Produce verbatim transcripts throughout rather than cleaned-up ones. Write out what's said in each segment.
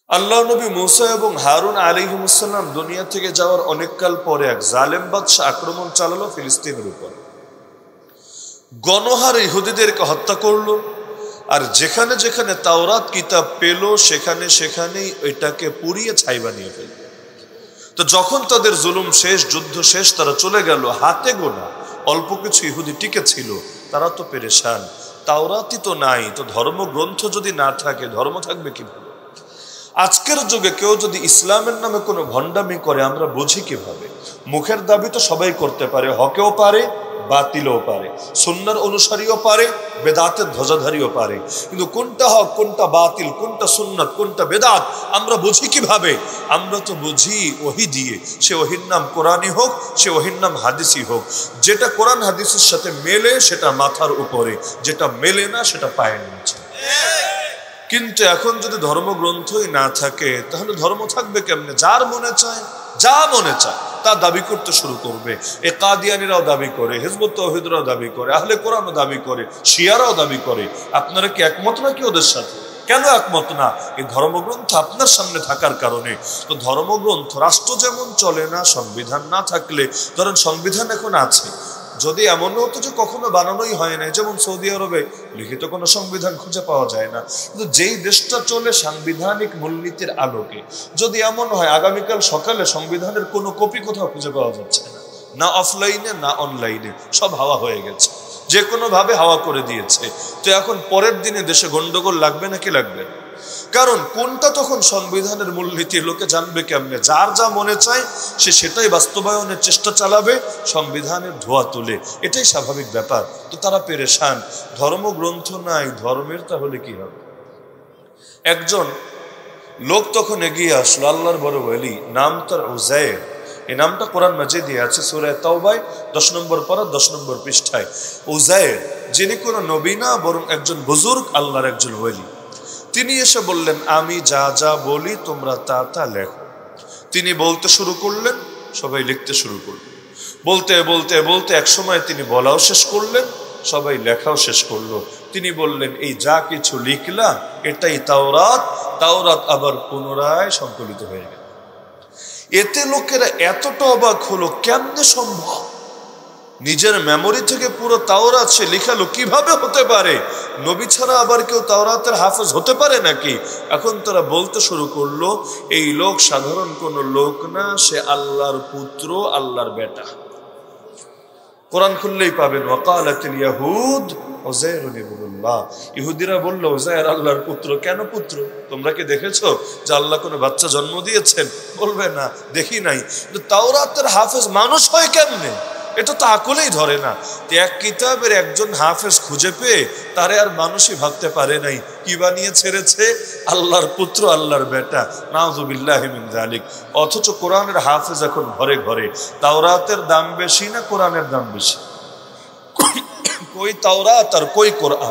আল্লাহ নবী মুসা এবং হারুন আলাইহিসসালাম দুনিয়া থেকে যাওয়ার অনেককাল পরে এক জালেম বাদশা আক্রমণ চালালো ফিলিস্তিনের উপর। গণহারে ইহুদিদেরকে হত্যা করলো, আর যেখানে যেখানে তাওরাত কিতাব পেল সেখানে সেখানেই এটাকে পুড়িয়ে ছাই বানিয়ে ফেলল। তো যখন তাদের জুলুম শেষ, যুদ্ধ শেষ, তারা চলে গেল, হাতে গোনা অল্প কিছু ইহুদি টিকে ছিল, তারা তো পেরেশান। তাওরাতই তো নাই, তো ধর্মগ্রন্থ যদি না থাকে ধর্ম থাকবে কিভাবে? আজকের যুগে কেউ যদি ইসলামের নামে কোনো ভণ্ডামি করে আমরা বুঝি কিভাবে? মুখের দাবি তো সবাই করতে পারে, হকেও পারে, বাতিলও পারে, সুন্নাহর অনুসারীও পারে, বেদাতের ধ্বজাধারীও পারে, কিন্তু কোনটা হক, কোনটা বাতিল, কোনটা সুন্নাত, কোনটা বেদাত আমরা বুঝি কিভাবে? আমরা তো বুঝি ওহী দিয়ে। সে ওহীর নাম কোরআনই হোক, সে ওহীর নাম হাদিসই হোক। যেটা কোরআন হাদিসের সাথে মেলে সেটা মাথার উপরে, যেটা মেলে না সেটা পায়ের নিচে। কিন্তু এখন যদি ধর্মগ্রন্থই না থাকে তাহলে ধর্ম থাকবে কেমনে? যার মনে চায়, যা মনে চায় তা দাবি করতে শুরু করবে। এ কাদিয়ানিরাও দাবি করে, হিজবুত তাওহীদরাও দাবি করে, আহলে কোরআনও দাবি করে, শিয়ারাও দাবি করে। আপনারা কি একমত নাকি ওদের সাথে? কেন একমত না? এই ধর্মগ্রন্থ আপনার সামনে থাকার কারণে। তো ধর্মগ্রন্থ, রাষ্ট্র যেমন চলে না সংবিধান না থাকলে, ধরেন সংবিধান এখন আছে, যদি এমন হতো যে কখনো বানানোই হয় না, যেমন সৌদি আরবে লিখিত কোনো সংবিধান খুঁজে পাওয়া যায় না, কিন্তু যেই দেশটা চলে সাংবিধানিক মূলনীতির আলোকে, যদি এমন হয় আগামীকাল সকালে সংবিধানের কোনো কপি কোথাও খুঁজে পাওয়া যাচ্ছে না, না অফলাইনে না অনলাইনে, সব হাওয়া হয়ে গেছে, যে কোনো ভাবে হাওয়া করে দিয়েছে, তো এখন পরের দিনে দেশে গন্ডগোল লাগবে নাকি লাগবে? কারণ কোনটা তখন সংবিধানের মূলনীতি লোকে জানবে কেমনে? যার যা মনে চায় সে সেটাই বাস্তবায়নের চেষ্টা চালাবে, সংবিধানের ধোয়া তুলে, এটাই স্বাভাবিক ব্যাপার। তো তারা পেরেশান, ধর্মগ্রন্থ নাই, ধর্মের তাহলে কি হবে? একজন লোক তখন এগিয়ে আসলো, আল্লাহর বড় ওলি, নাম তার উযায়ের। এই নামটা কোরআন মাজিদে আছে, সূরা তাওবায় দশ নম্বর পারা দশ নম্বর পৃষ্ঠায়। উযায়ের, যিনি কোনো নবী না, বরং একজন বুজুর্গ, আল্লাহর একজন ওলি। তিনি এসে বললেন, আমি যা যা বলি তোমরা তা তা লেখো। তিনি বলতে শুরু করলেন, সবাই লিখতে শুরু করলেন। বলতে বলতে বলতে এক সময় তিনি বলাও শেষ করলেন, সবাই লেখাও শেষ করলো। তিনি বললেন, এই যা কিছু লিখলা এটাই তাওরাত। তাওরাত আবার পুনরায় সংকলিত হয়ে গেল। এতে লোকেরা এতটা অবাক হলো, কেমনে সম্ভব? নিজের মেমোরি থেকে পুরো তাওরাত সে লিখালো, কিভাবে হতে পারে? নবী ছাড়া আবার কেউ তাওরাতের হাফেজ হতে পারে নাকি? এখন তারা বলতে শুরু করলো, এই লোক সাধারণ কোন লোক না, সে আল্লাহর পুত্র, আল্লাহর বেটা। কোরআন খুললেই পাবেন, ওয়াকালাতিল ইয়াহুদ উযায়রুন ইবনুল্লাহ। ইহুদিরা বলল, উযায়ের আল্লাহর পুত্র। কেন পুত্র? তোমরা কি দেখেছো যে আল্লাহ কোনো বাচ্চা জন্ম দিয়েছেন? বলবে না, দেখি নাই। কিন্তু তাওরাতের হাফেজ মানুষ হয় কেমনে? এটা তো আকলেই ধরে না। এক কিতাবের একজন হাফেজ খুঁজে পেয়ে তারে আর মানুষই ভাবতে পারে নাই, কি বানিয়ে ছেড়েছে? আল্লাহর পুত্র, আল্লাহর বেটা। নাউযুবিল্লাহি মিন যালিক। অথচ কোরআনের হাফেজ এখন ঘরে ঘরে। তাওরাতের দাম বেশি না কোরআনের দাম বেশি? কই তাওরাত আর কই কোরআন?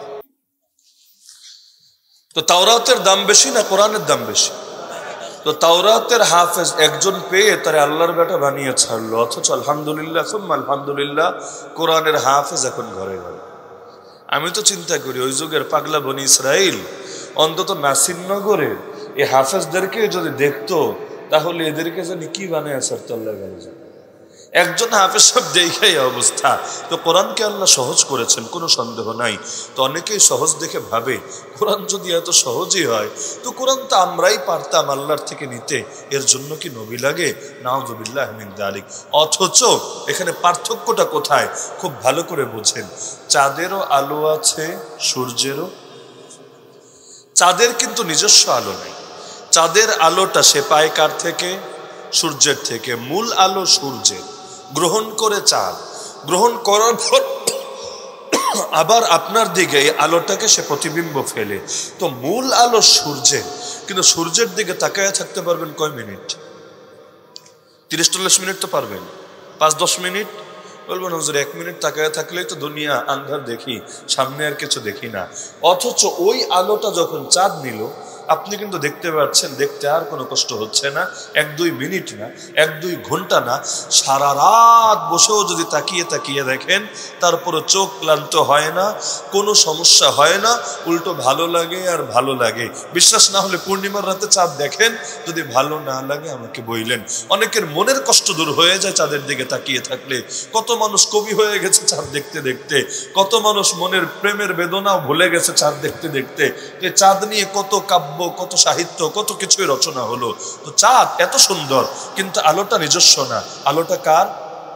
তো তাওরাতের দাম বেশি না কোরআনের দাম বেশি? তো তাওরাতের হাফেজ একজন পেয়ে তারা আল্লাহর বেটা বানিয়ে ছাড়লো। অথচ আলহামদুলিল্লাহ সুম্মা আলহামদুলিল্লাহ, কোরআনের হাফেজ এখন ঘরে ঘরে। আমি তো চিন্তা করি, ওই যুগের পাগলা বনি ইসরাইল অন্তত নাসিরনগরের এই হাফেজদেরকে যদি দেখতো, তাহলে এদেরকে জানি কি বানায় ছাড়তো আল্লাহ জানে। একজন হাফেজ সব দেখেই অবস্থা। তো কোরআনকে আল্লাহ সহজ করেছেন, কোনো সন্দেহ নাই। তো অনেকেই সহজ দেখে ভাবে, কোরআন যদি এত সহজই হয় তো কোরআন তো আমরাই পারতাম আল্লাহর থেকে নিতে, এর জন্য কি নবী লাগে? নাউযুবিল্লাহি মিন যালিক। অথচ এখানে পার্থক্যটা কোথায় খুব ভালো করে বুঝেন। চাঁদেরও আলো আছে, সূর্যেরও। চাঁদের কিন্তু নিজস্ব আলো নেই। চাঁদের আলোটা সে পায় কার থেকে? সূর্যের থেকে। মূল আলো সূর্যের, গ্রহণ করে চাঁদ, গ্রহণ করার পর আবার আপনার দিকে এই আলোটাকে সে প্রতিবিম্ব ফেলে। তো মূল আলো সূর্যের, কিন্তু সূর্যের দিকে তাকায় থাকতে পারবেন কয় মিনিট? তিরিশ চল্লিশ মিনিট তো পারবেন? পাঁচ দশ মিনিট? বলবেন হুজুর এক মিনিট তাকায় থাকলেই তো দুনিয়া আন্ধার দেখি, সামনে আর কিছু দেখি না। অথচ ওই আলোটা যখন চাঁদ নিল, আপনি কিন্তু দেখতে পাচ্ছেন, দেখতে আর কোনো কষ্ট হচ্ছে না, এক দুই মিনিট না, এক দুই ঘন্টা না, সারা রাত বসেও যদি তাকিয়ে তাকিয়ে দেখেন তারপরে চোখ ক্লান্ত হয় না, কোনো সমস্যা হয় না, উল্টো ভালো লাগে আর ভালো লাগে। বিশ্বাস না হলে পূর্ণিমার রাতে চাঁদ দেখেন, যদি ভালো না লাগে আমাকে বললেন। অনেকের মনের কষ্ট দূর হয়ে যায় চাঁদের দিকে তাকিয়ে থাকলে। কত মানুষ কবি হয়ে গেছে চাঁদ দেখতে দেখতে, কত মানুষ মনের প্রেমের বেদনাও ভুলে গেছে চাঁদ দেখতে দেখতে। যে চাঁদ নিয়ে কত কাব্য, কত সাহিত্য, কত কিছুই রচনা হলো। তো চাঁদ এত সুন্দর, কিন্তু আলোটা নিজস্ব না। আলোটা কার?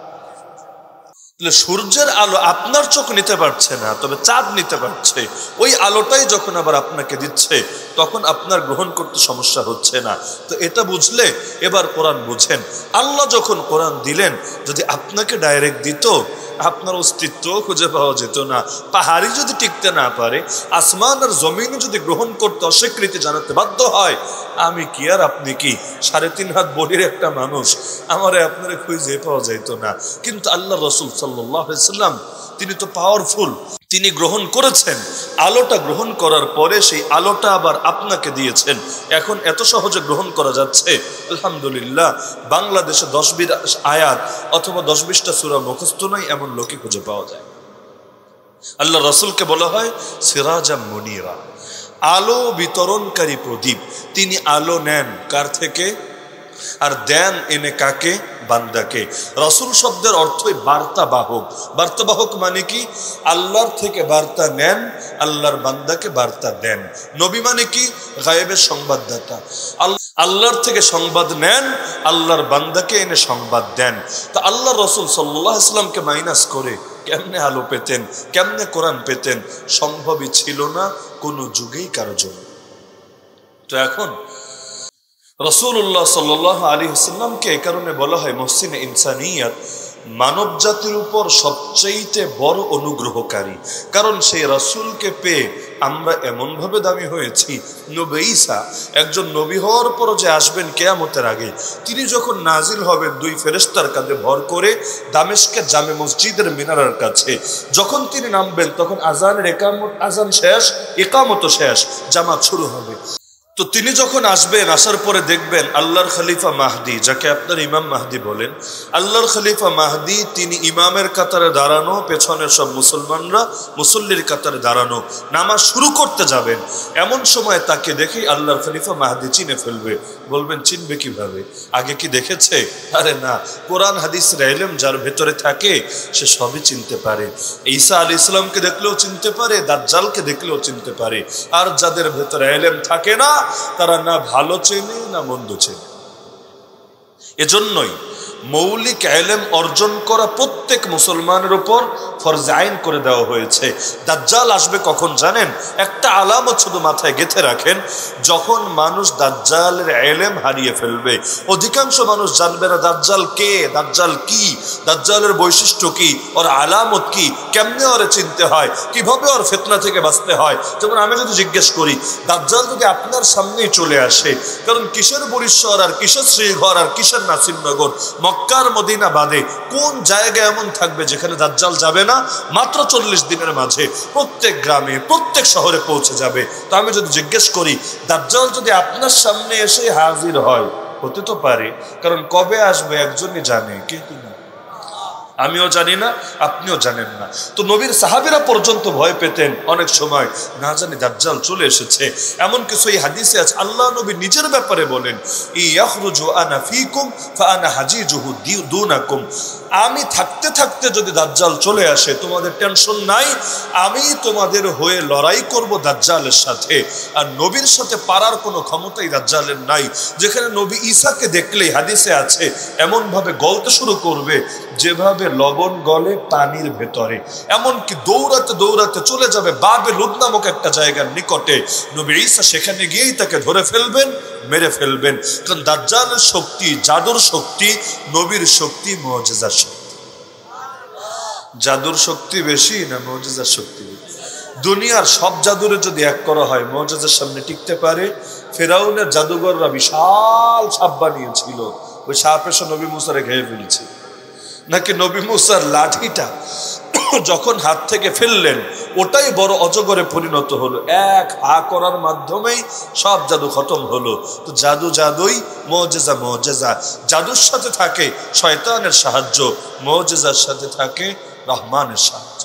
সূর্যের আলো আপনার চোখ নিতে পারছে না, তবে চাঁদ নিতে পারছে। ওই আলোটাই যখন আবার আপনাকে দিচ্ছে, তখন আপনার গ্রহণ করতে সমস্যা হচ্ছে না। তো এটা বুঝলে এবার কোরআন বুঝেন। আল্লাহ যখন কোরআন দিলেন, যদি আপনাকে ডাইরেক্ট দিত, আপনার অস্তিত্ব খুঁজে পাওয়া যেত না। পাহাড়ি যদি টিকতে না পারে, আসমান আর জমিনে যদি গ্রহণ করতে অস্বীকৃতি জানাতে বাধ্য হয়, আমি কি আর আপনি কি সাড়ে তিন হাত বডির একটা মানুষ, আমারে আপনারে খুঁজে পাওয়া যাইত না। কিন্তু আল্লাহ রসুল সাল্লাল্লাহু আলাইহি ওয়াসাল্লাম তিনি তো পাওয়ারফুল, তিনি গ্রহণ করেছেন। আলোটা গ্রহণ করার পরে সেই আলোটা আবার আপনাকে দিয়েছেন। এখন এত সহজে গ্রহণ করা যাচ্ছে, আলহামদুলিল্লাহ। বাংলাদেশে দশ বিশ আয়াত অথবা দশ বিশটা সূরা মুখস্থ নাই এমন লোকই খুঁজে পাওয়া যায়। আল্লাহ রসুলকে বলা হয় সিরাজাম মুনিরা, আলো বিতরণকারী প্রদীপ। তিনি আলো নেন কার থেকে? আর দেন এনে কাকে? বান্দাকে। রসুল শব্দের অর্থই বার্তা বাহক। বার্তা বাহক মানে কি? আল্লাহর থেকে বার্তা নেন, আল্লাহর বান্দাকে বার্তা দেন। নবী মানে কি? গায়েবের সংবাদদাতা। আল্লাহর থেকে সংবাদ নেন, আল্লাহর বান্দাকে এনে সংবাদ দেন। তো আল্লাহ রসুল সাল্লাল্লাহু আলাইহি ওয়াসাল্লামকে মাইনাস করে কেমনে আলো পেতেন, কেমনে কোরআন পেতেন? সম্ভবই ছিল না কোনো যুগেই কারো জন্য। তো এখন রাসূলুল্লাহ সাল্লাল্লাহু আলাইহি ওয়াসাল্লামকে এই কারণে বলা হয় মুহসিনে ইনসানিয়াত, মানব জাতির উপর সবচেয়ে বড় অনুগ্রহকারী। কারণ সেই রাসূলকে পেয়ে আমরা এমন ভাবে দামি হয়েছি। নবী ঈসা একজন নবী হওয়ার পর যে আসবেন কিয়ামতের আগে, তিনি যখন নাজিল হবেন দুই ফেরেশতার কাঁধে ভর করে দামেস্কের জামে মসজিদের মিনারের কাছে, যখন তিনি নামবেন তখন আজানের একামত, আজান শেষ, ইকামত শেষ, জামাত শুরু হবে। তো তিনি যখন আসবেন, আসার পরে দেখবেন আল্লাহর খলিফা মাহদি, যাকে আপনার ইমাম মাহদি বলেন, আল্লাহর খলিফা মাহদি তিনি ইমামের কাতারে দাঁড়ানো, পেছনের সব মুসলমানরা মুসল্লির কাতারে দাঁড়ানো, নামাজ শুরু করতে যাবেন। এমন সময় তাকে দেখেই আল্লাহর খলিফা মাহদি চিনে ফেলবে। বলবেন চিনবে কিভাবে? আগে কি দেখেছে? আরে না, কোরআন হাদিসের ইলম যার ভেতরে থাকে সে সবই চিনতে পারে। ঈসা আলাইহিস সালামকে দেখলেও চিনতে পারে, দাজ্জালকে দেখলেও চিনতে পারে। আর যাদের ভেতরে ইলম থাকে না, তারা না ভালো চেনে না মন্দ চেনে। এজন্যই মৌলিক ইলম অর্জন করা প্রত্যেক মুসলমানের উপর ফরজ আইন করে দেওয়া হয়েছে। দাজ্জাল আসবে কখন জানেন? একটা আলামত শুধু মাথায় গেঁথে রাখেন, যখন মানুষ দাজ্জালের ইলম হারিয়ে ফেলবে। অধিকাংশ মানুষ জানবে না দাজ্জাল কে, দাজ্জাল কি, দাজ্জালের বৈশিষ্ট্য কি, ওর আলামত কি, কেমনে ওরে চিনতে হয়, কিভাবে ওর ফিতনা থেকে বাঁচতে হয়। যেমন আমি যদি জিজ্ঞেস করি, দাজ্জাল যদি আপনার সামনেই চলে আসে, কারণ কিসের বরিশ্বর আর কিসের শ্রীঘর আর কিসের নাসিরনগর, মক্কার মদিনা বাদে কোন জায়গা এমন থাকবে যেখানে দাজ্জাল যাবে না? মাত্র চল্লিশ দিনের মাঝে প্রত্যেক গ্রামে, প্রত্যেক শহরে পৌঁছে যাবে। তো আমি যদি জিজ্ঞেস করি, দাজ্জাল যদি আপনার সামনে এসে হাজির হয়, হতে তো পারে, কারণ কবে আসবে একজনই জানে, কে তিনি? আমিও জানি না, আপনিও জানেন না। তো নবীর সাহাবীরা পর্যন্ত ভয় পেতেন অনেক সময়, না জানি দাজ্জাল চলে এসেছে। এমন কিছু এই হাদিসে আছে, আল্লাহ নবী নিজের ব্যাপারে বলেন, ইয়াখরুজু আনা ফিকুম ফাআনা হাজিজুহু দুনাকুম। আমি থাকতে থাকতে যদি দাজ্জাল চলে আসে, তোমাদের টেনশন নাই, আমি তোমাদের হয়ে লড়াই করব দাজ্জালের সাথে। আর নবীর সাথে পারার কোনো ক্ষমতাই দাজ্জালের নাই। যেখানে নবী ঈসাকে দেখলেই হাদিসে আছে এমন ভাবে গলতে শুরু করবে যেভাবে লবণ গলে পানির ভেতরে। এমনকি দৌড়াতে দৌড়াতে চলে যাবে বাবে লুদ নামক একটা জায়গার নিকটে। নবী ঈসা সেখানে গিয়েই তাকে ধরে ফেলবেন, মেরে ফেলবেন। কারণ দাজ্জালের শক্তি জাদুর শক্তি, নবীর শক্তি মুজিজার শক্তি। জাদুর শক্তি বেশি না মুজিজার শক্তি? দুনিয়ার সব জাদুরে যদি এক করা হয়, মুজিজার সামনে টিকতে পারে? ফেরাউনের জাদুঘররা বিশাল সাপ বানিয়েছিল, ওই সাপ এসে নবী মুসারে ঘেয়ে ফেলেছে। নাকি নবী মুসার লাঠিটা যখন হাত থেকে ফেললেন ওটাই বড় অজগরে পরিণত হলো। এক হা করার মাধ্যমেই সব জাদু খতম হলো। তো জাদু জাদুই, মুজিজা মুজিজা। জাদুর সাথে থাকে শয়তানের সাহায্য, মুজিজার সাথে থাকে রহমানের সাহায্য।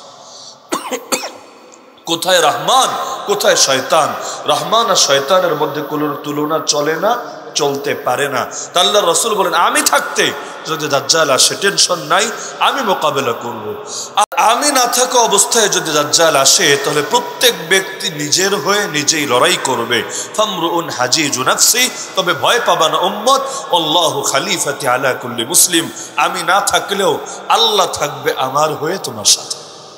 কোথায় রহমান, কোথায় শয়তান? রহমান আর শয়তানের মধ্যে কোনো তুলনা চলে না, চলতে পারে না। তা আল্লাহর রাসূল বলেন, আমি থাকতে যদি দাজ্জাল আসে টেনশন নাই, আমি মোকাবেলা করব। আর আমি না থাকা অবস্থায় যদি দাজ্জাল আসে তাহলে প্রত্যেক ব্যক্তি নিজের হয়ে নিজেই লড়াই করবে। ফামরুন হাজিজু নাফসি, তবে ভয় পাবা না উম্মত, আল্লাহু খলিফাতি আলা কুল্লি মুসলিম। আমি না থাকলেও আল্লাহ থাকবে আমার হয়ে তোমার সাথে।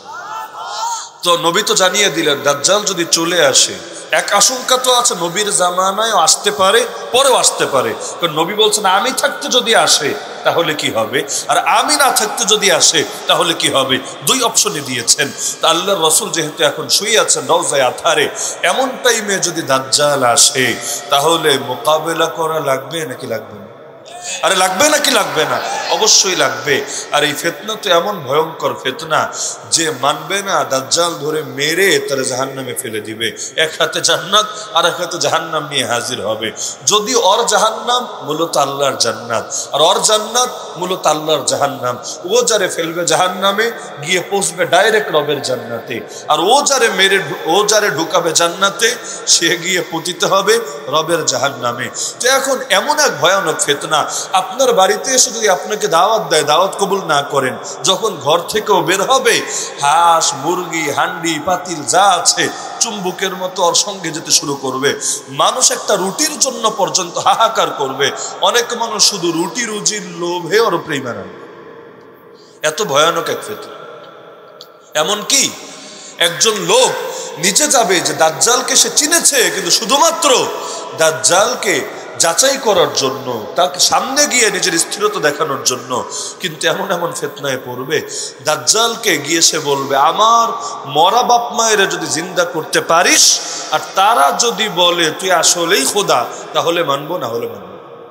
তো নবী তো জানিয়ে দিলেন দাজ্জাল যদি চলে আসে, এক আশঙ্কা তো আছে নবীর জামানায় আসতে পারে, পরেও আসতে পারে। কারণ নবী বলছেন আমি থাকতে যদি আসে তাহলে কি হবে, আর আমি না থাকতে যদি আসে তাহলে কি হবে। দুই অপশনে দিয়েছেন। তা আল্লাহর রাসূল যেহেতু এখন শুয়ে আছেন রওজায়ে আতহারে, এমন টাইমে যদি দাজ্জাল আসে তাহলে মোকাবেলা করা লাগবে নাকি লাগবে না? আরে লাগবে নাকি লাগবে না? অবশ্যই লাগবে। আর এই ফিতনা তো এমন ভয়ঙ্কর ফিতনা যে মানবে না দাজ্জাল ধরে মেরে তার জাহান্নামে ফেলে দিবে। এক হাতে জান্নাত আর এক হাতে জাহান্নাম নিয়ে হাজির হবে। যদি ওর জাহান্নাম মূলত আল্লাহর জান্নাত, আর ওর জান্নাত মূলত আল্লাহর জাহান্নাম। ও যারে ফেলবে জাহান্নামে গিয়ে পৌঁছবে ডাইরেক্ট রবের জান্নাতে, আর ও যারে মেরে ও যারে ঢুকাবে জান্নাতে সে গিয়ে পতিত হবে রবের জাহান্নামে। তো এখন এমন এক ভয়ানক ফিতনা, আপনার বাড়িতে এসে যদি আপনাকে দাওয়াত দেয়, দাওয়াত কবুল না করেন, যখন ঘর থেকেও বের হবে হাঁস মুরগি হান্ডি পাতিল যা আছে চুম্বুকের মতো ওর সঙ্গে যেতে শুরু করবে। মানুষ একটা রুটির জন্য পর্যন্ত হাহাকার করবে। অনেক মানুষ শুধু রুটি রুজির লোভে ওর প্রেম আনবে। এত ভয়ানক এক ফিতনা। এমনকি একজন লোক নিচে যাবে যে দাজ্জালকে সে চিনেছে, কিন্তু শুধুমাত্র দাজ্জালকে যাচাই করার জন্য, তাকে সামনে গিয়ে নিজের স্থিরতা দেখানোর জন্য। কিন্তু এমন এমন ফিতনায় পড়বে, দাজ্জালকে গিয়ে সে বলবে আমার মরা বাপ মায়ের যদি জিন্দা করতে পারিস, আর তারা যদি বলে তুই আসলেই খোদা, তাহলে মানবো, না হলে মানবো।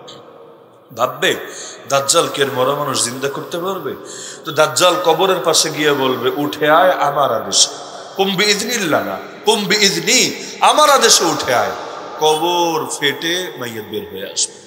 ভাববে দাজ্জালকে মরা মানুষ জিন্দা করতে পারবে? তো দাজ্জাল কবরের পাশে গিয়ে বলবে উঠে আয় আমার আদেশে, কুম বিইজনিল্লাহ না কুম বিইজনি, আমার আদেশে উঠে আয়। কবর ফেটে মাইয়াত বের হয়ে আসবে।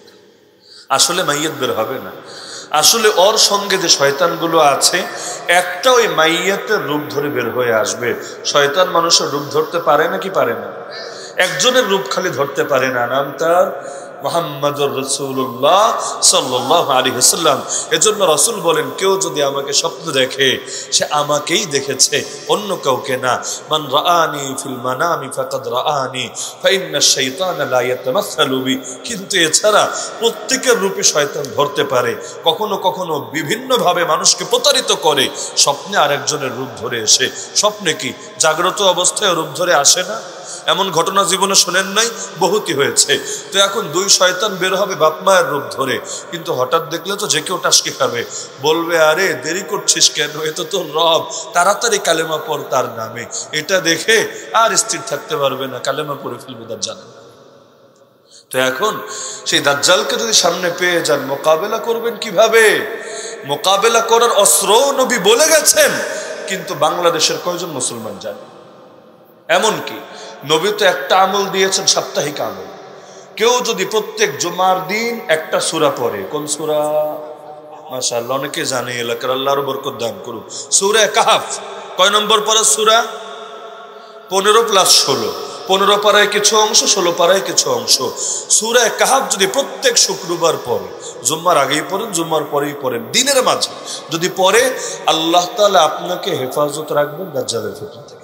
আসলে মাইয়াত বের হবে না, আসলে ওর সঙ্গে যে শয়তানগুলো আছে একটা ওই মাইয়াতের রূপ ধরে বের হয়ে আসবে। শয়তান মানুষের রূপ ধরতে পারে নাকি পারে না? একজনের রূপ খালি ধরতে পারে না, নাম তার মুহাম্মাদুর রাসূলুল্লাহ সাল্লাল্লাহু আলাইহি ওয়াসাল্লাম। এজন্য রাসূল বলেন কেউ যদি আমাকে স্বপ্ন দেখে সে আমাকেই দেখেছে, অন্য কাউকে না। মান রাআনি ফিল মানামি ফাকাদ রাআনি ফাইন্নাশ শাইতানা লা ইয়াতামাসসালু বি। কিন্তু এছাড়া প্রত্যেকের রূপে শয়তান ধরতে পারে। কখনো কখনো বিভিন্নভাবে মানুষকে প্রতারিত করে, স্বপ্নে আরেকজনের রূপ ধরে এসে। স্বপ্নে কি জাগ্রত অবস্থায় রূপ ধরে আসে না? এমন ঘটনা জীবনে শোনেন নাই? বহুতই হয়েছে। তো এখন দুই শয়তান বের হবে বাপ মায়ের রূপ ধরে, কিন্তু হঠাৎ দেখলে তো যে কেউ টাসকে খাবে, বলবে আরে দেরি করছিস কেন, এ তো তোর রব, তাড়াতাড়ি কালেমা পড় তার নামে। এটা দেখে আর স্থির থাকতে পারবে না, কালেমা পড়ে ফেলবে দাজ্জাল। তো এখন সেই দাজ্জালকে যদি সামনে পেয়ে যান, মোকাবেলা করবেন কিভাবে? মোকাবেলা করার অস্ত্র নবী বলে গেছেন, কিন্তু বাংলাদেশের কয়জন মুসলমান জানে? এমনকি নবী তো একটা আমল দিয়েছেন, সাপ্তাহিক আমল। কেউ যদি প্রত্যেক জুমার দিন একটা সূরা পড়ে, কোন সূরা? মাশাআল্লাহ অনেকে জানে, এলাকার আল্লাহ আরো বরকত দান করুন। সূরা কাহফ কয় নম্বর পারা সূরা? পনেরো প্লাস ষোলো, পনেরো পারায় কিছু অংশ, ষোলো পারায় কিছু অংশ। সূরা কাহফ যদি প্রত্যেক শুক্রবার পড়ে, জুম্মার আগেই পড়েন জুম্মার পরেই পড়েন, দিনের মাঝে যদি পড়ে, আল্লাহ তাআলা আপনাকে হেফাজত রাখবেন দাজ্জালের ফিতনা থেকে।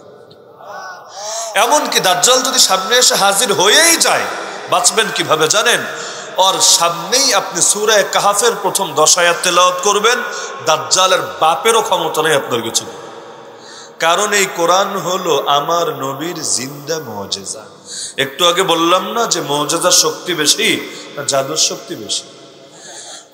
এমনকি দাজ্জাল যদি সামনে এসে হাজির হয়েই যায়, বাঁচবেন কিভাবে জানেন? ওর সামনেই আপনি সূরা কাহফের প্রথম দশ আয়াত তেলাওয়াত করবেন, দাজ্জালের বাপেরও ক্ষমতা নেই আপনার কিছু। কারণ এই কোরআন হলো আমার নবীর জিন্দা মুজিজা। একটু আগে বললাম না যে মুজিজার শক্তি বেশি না জাদুর শক্তি বেশি?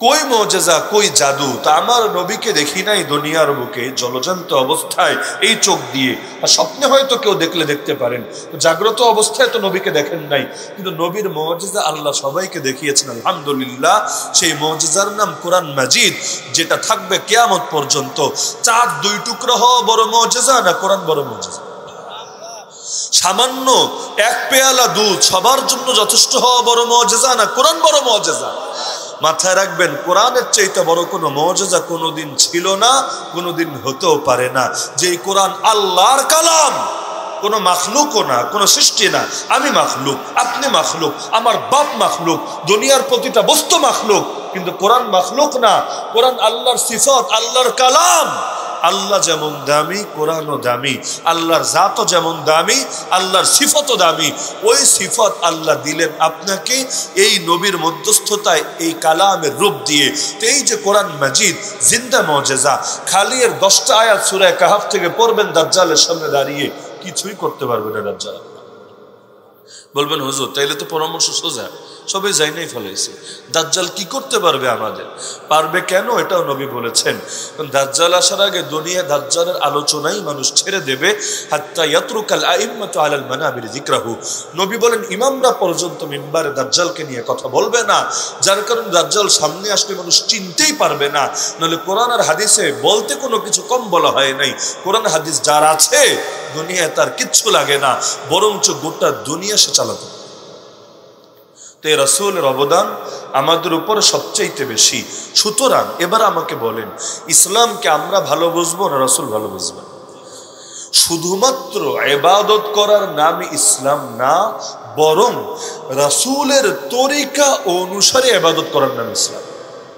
কই মুজিজা, কই জাদু? তা আমার নবীকে দেখি নাই দুনিয়ার বুকে জলজান্ত অবস্থায় এই চোখ দিয়ে। আর স্বপ্নে হয়তো কেউ দেখলে দেখতে পারেন, জাগ্রত অবস্থায় তো নবীকে দেখেন নাই। কিন্তু নবীর মুজিজা আল্লাহ সবাইকে দেখিয়েছেন আলহামদুলিল্লাহ। সেই মুজিজার নাম কোরআন মাজিদ, যেটা থাকবে কিয়ামত পর্যন্ত। চাঁদ দুই টুকরা হওয়া বড় মুজিজা না কোরআন বড় মুজিজা? সামান্য এক পেয়ালা দুধ সবার জন্য যথেষ্ট হওয়া বড় মুজিজা না কোরআন বড় মুজিজা? মাথায় রাখবেন, কোরআনের চাইতে বড় কোনো মুজিজা কোনোদিন ছিল না, কোনোদিন হতেও পারে না। যে কোরআন আল্লাহর কালাম, কোনো মাখলুকও না, কোনো সৃষ্টি না। আমি মাখলুক, আপনি মাখলুক, আমার বাপ মাখলুক, দুনিয়ার প্রতিটা বস্তু মাখলুক, কিন্তু কোরআন মাখলুক না। কোরআন আল্লাহর সিফাত, আল্লাহর কালাম। আল্লাহ যেমন দামি, কোরআনও দামি। আল্লাহর জাতও যেমন দামি, আল্লাহর সিফতও দামি। ওই সিফত আল্লাহ দিলেন আপনাকে এই নবীর মধ্যস্থতায়, এই কালামের রূপ দিয়ে। তো এই যে কোরআন মাজিদ জিন্দা মুজিজা, খালি এর দশটা আয়াত সূরা কাহাফ থেকে পড়বেন, দাজ্জালের সামনে দাঁড়িয়ে কিছুই করতে পারবে না দাজ্জাল। বলবেন হুজুর তাইলে তো পরামর্শ সোজা, সবাই যাই নাই ফলাইছে, দাজ্জাল কি করতে পারবে আমাদের? পারবে কেন? এটাও নবী বলেছেন। দাজ্জাল আসার আগে দুনিয়া দাজ্জালের আলোচনাই মানুষ ছেড়ে দেবে। হাত্তা ইয়াতরুকাল আইম্মাতু আলাল মানাবির যিকরাহু। নবী বলেন ইমামরা পর্যন্ত মিম্বারে দাজ্জালকে নিয়ে কথা বলবে না, যার কারণে দাজ্জাল সামনে আসলে মানুষ চিনতেই পারবে না। নাহলে কোরআন আর হাদিসে বলতে কোনো কিছু কম বলা হয় নাই। কোরআন হাদিস যার আছে দুনিয়ায় তার কিচ্ছু লাগে না, বরঞ্চ গোটা দুনিয়া সে চালাতে। তো এই রাসূলের অবদান আমাদের উপর সবচাইতে বেশি। সুতরাং এবার আমাকে বলেন, ইসলামকে আমরা ভালো বুঝবো না রাসূল ভালো বুঝবেন? শুধুমাত্র ইবাদত করার নামই ইসলাম না, বরং রাসূলের তরিকা অনুসারে ইবাদত করার নাম ইসলাম।